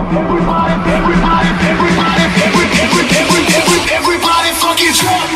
Everybody fucking drunk.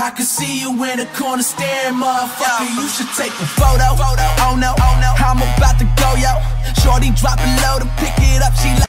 I can see you in the corner staring, motherfucker. You should take a photo. Oh no, I'm about to go, yo. Shorty drop it low to pick it up. She like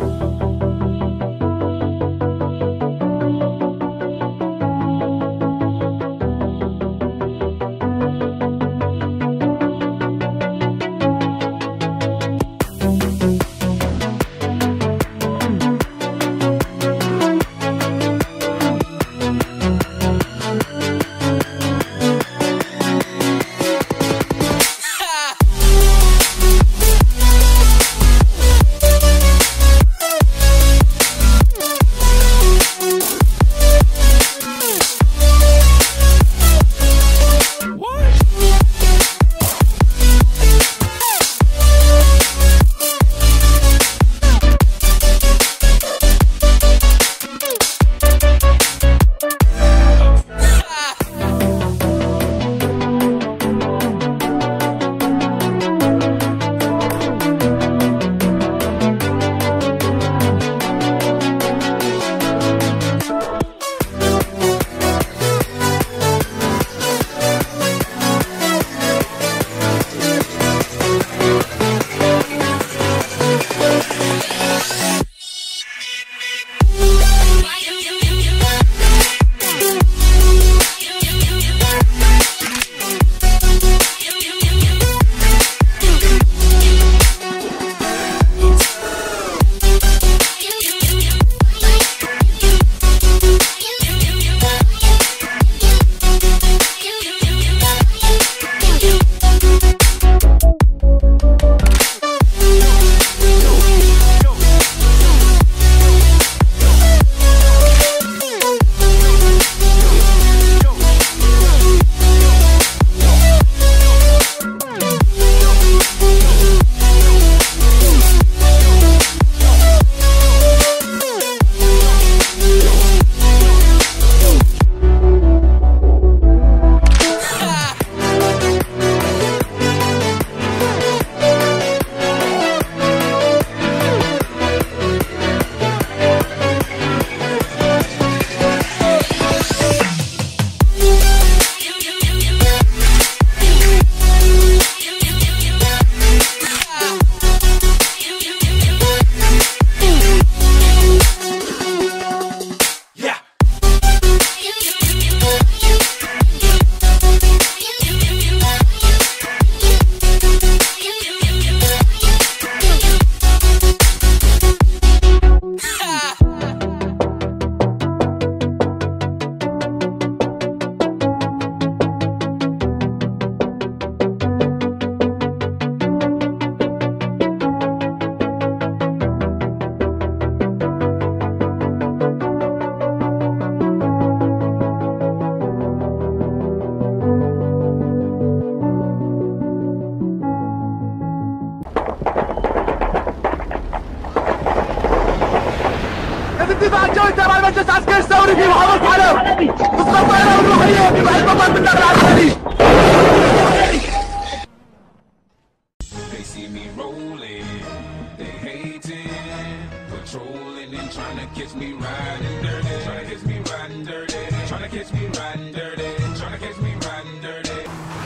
ارتفاع الجوي تبع المجلس العسكري الثوري في محافظة حلب بالضبط الطائرة الروحية في بعد مطار بالنقل العسكري. They see me rolling, they hating, patrolling and trying to catch me riding dirty, trying to catch me riding dirty, trying to catch me riding dirty, trying to catch me riding dirty.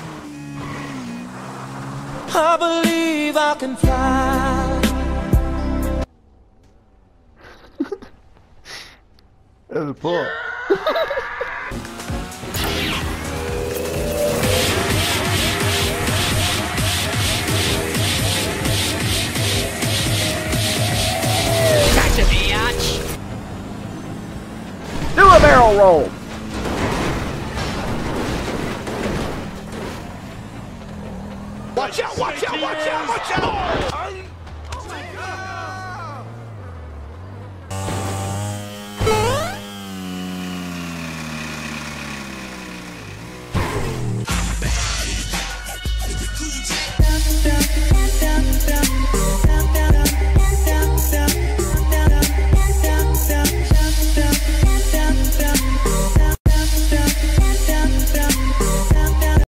I believe I can fly. That's a pull. Gotcha, biatch! Do a barrel roll. Watch out, watch out, watch out, watch out!